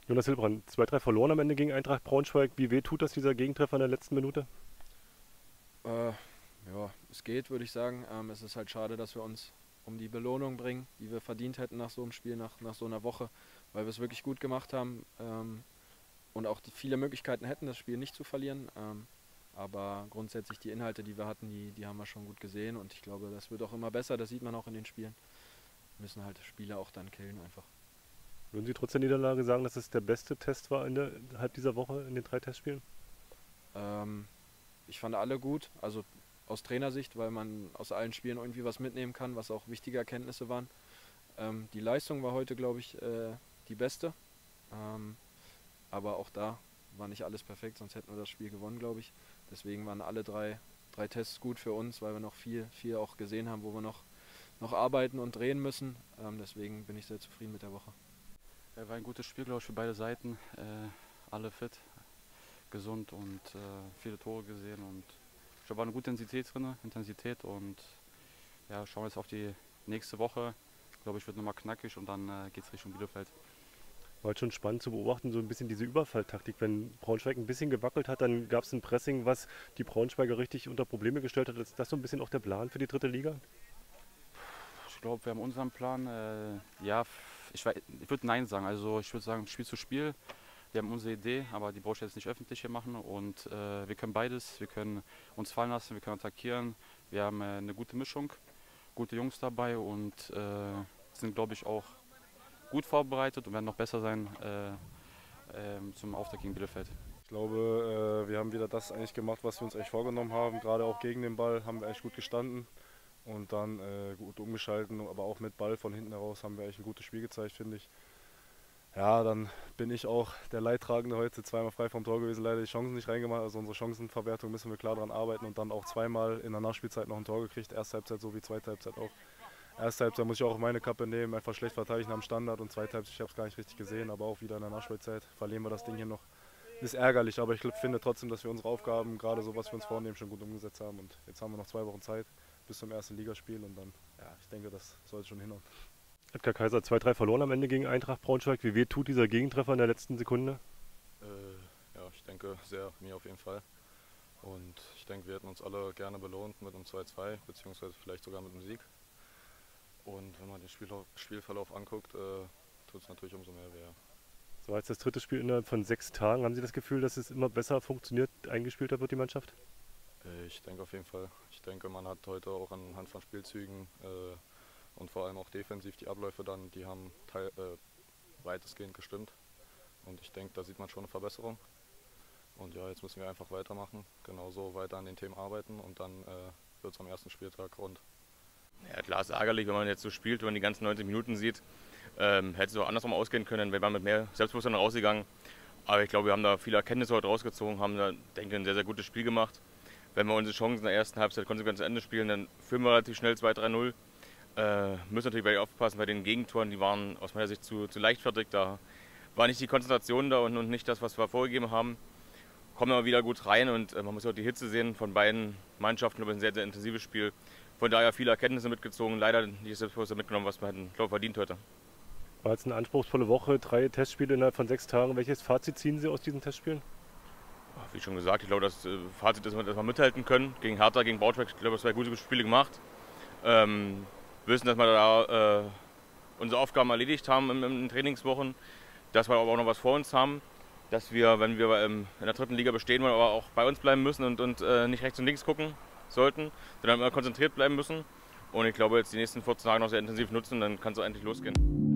Jonas Hilbrand, 2-3 verloren am Ende gegen Eintracht Braunschweig. Wie weh tut das, dieser Gegentreffer in der letzten Minute? Ja, es geht, würde ich sagen. Es ist halt schade, dass wir uns um die Belohnung bringen, die wir verdient hätten nach so einem Spiel, nach so einer Woche, weil wir es wirklich gut gemacht haben und auch viele Möglichkeiten hätten, das Spiel nicht zu verlieren. Aber grundsätzlich die Inhalte, die wir hatten, die haben wir schon gut gesehen und ich glaube, das wird auch immer besser, das sieht man auch in den Spielen. Wir müssen halt Spiele auch dann killen einfach. Würden Sie trotz der Niederlage sagen, dass es der beste Test war innerhalb dieser Woche in den 3 Testspielen? Ähm, Ich fand alle gut, also aus Trainersicht, weil man aus allen Spielen irgendwie was mitnehmen kann, was auch wichtige Erkenntnisse waren. Die Leistung war heute, glaube ich, die beste. Ähm, aber auch da war nicht alles perfekt, sonst hätten wir das Spiel gewonnen, glaube ich. Deswegen waren alle drei Tests gut für uns, weil wir noch viel auch gesehen haben, wo wir noch arbeiten und drehen müssen. Deswegen bin ich sehr zufrieden mit der Woche. War ein gutes Spiel, glaube ich, für beide Seiten. Alle fit, gesund und viele Tore gesehen. Und ich glaube, war eine gute Intensität. Und ja, schauen wir jetzt auf die nächste Woche. Ich glaube, ich wird nochmal knackig und dann geht es Richtung Bielefeld. War halt schon spannend zu beobachten, so ein bisschen diese Überfalltaktik. Wenn Braunschweig ein bisschen gewackelt hat, dann gab es ein Pressing, was die Braunschweiger richtig unter Probleme gestellt hat. Ist das so ein bisschen auch der Plan für die dritte Liga? Ich glaube, wir haben unseren Plan. Ja, ich würde Nein sagen. Also ich würde sagen, Spiel zu Spiel. Wir haben unsere Idee, aber die brauche ich jetzt nicht öffentlich hier machen. Und wir können beides. Wir können uns fallen lassen, wir können attackieren. Wir haben eine gute Mischung, gute Jungs dabei und sind, glaube ich, auch gut vorbereitet und werden noch besser sein zum Auftakt gegen Bielefeld. Ich glaube, wir haben wieder das eigentlich gemacht, was wir uns eigentlich vorgenommen haben. Gerade auch gegen den Ball haben wir eigentlich gut gestanden und dann gut umgeschalten. Aber auch mit Ball von hinten heraus haben wir eigentlich ein gutes Spiel gezeigt, finde ich. Ja, dann bin ich auch der Leidtragende heute, zweimal frei vom Tor gewesen, leider die Chancen nicht reingemacht. Also unsere Chancenverwertung müssen wir klar daran arbeiten und dann auch zweimal in der Nachspielzeit noch ein Tor gekriegt. Erste Halbzeit sowie zweite Halbzeit auch. Erste Halbzeit muss ich auch auf meine Kappe nehmen, einfach schlecht verteidigen am Standard und zweite Halbzeit, ich habe es gar nicht richtig gesehen, aber auch wieder in der Nachspielzeit verlieren wir das Ding hier noch. Ist ärgerlich, aber ich finde trotzdem, dass wir unsere Aufgaben, gerade so was wir uns vornehmen, schon gut umgesetzt haben und jetzt haben wir noch 2 Wochen Zeit bis zum ersten Ligaspiel und dann, ja, ich denke, das sollte schon hinhauen. Edgar Kaiser 2-3 verloren am Ende gegen Eintracht Braunschweig. Wie weh tut dieser Gegentreffer in der letzten Sekunde? Ja, ich denke sehr, mir auf jeden Fall. Und ich denke, wir hätten uns alle gerne belohnt mit einem 2-2, beziehungsweise vielleicht sogar mit einem Sieg. Und wenn man den Spielverlauf anguckt, tut es natürlich umso mehr weh. So, jetzt das dritte Spiel innerhalb von 6 Tagen. Haben Sie das Gefühl, dass es immer besser funktioniert, eingespielter wird die Mannschaft? Ich denke auf jeden Fall. Ich denke, man hat heute auch anhand von Spielzügen und vor allem auch defensiv die Abläufe dann, die haben weitestgehend gestimmt. Und ich denke, da sieht man schon eine Verbesserung. Und ja, jetzt müssen wir einfach weitermachen, genauso weiter an den Themen arbeiten und dann wird es am ersten Spieltag rund. Ja, klar, ist ärgerlich, wenn man jetzt so spielt, wenn man die ganzen 90 Minuten sieht. Hätte es auch andersrum ausgehen können, wir waren mit mehr Selbstbewusstsein rausgegangen. Aber ich glaube, wir haben da viele Erkenntnisse heute rausgezogen, haben da, denke ich, ein sehr, sehr gutes Spiel gemacht. Wenn wir unsere Chancen in der ersten Halbzeit konsequent zu Ende spielen, dann führen wir relativ schnell 2-3-0. Müssen natürlich bei aufpassen bei den Gegentoren, die waren aus meiner Sicht zu leichtfertig. Da war nicht die Konzentration da und nicht das, was wir vorgegeben haben. Kommen aber wieder gut rein und man muss auch die Hitze sehen von beiden Mannschaften. Ich glaube, ein sehr, sehr intensives Spiel. Von daher viele Erkenntnisse mitgezogen, leider nicht das Selbstbewusstsein mitgenommen, was wir hätten, glaube ich, verdient heute. War jetzt eine anspruchsvolle Woche, 3 Testspiele innerhalb von 6 Tagen. Welches Fazit ziehen Sie aus diesen Testspielen? Wie schon gesagt, ich glaube, das Fazit ist, dass wir mithalten können. Gegen Hertha, gegen Braunschweig, ich glaube, es 2 gute Spiele gemacht. Wissen, dass wir da unsere Aufgaben erledigt haben in den Trainingswochen, dass wir aber auch noch was vor uns haben, dass wir, wenn wir in der dritten Liga bestehen wollen, aber auch bei uns bleiben müssen und nicht rechts und links gucken sollten, sondern immer konzentriert bleiben müssen. Und ich glaube, jetzt die nächsten 14 Tage noch sehr intensiv nutzen, dann kann es auch endlich losgehen.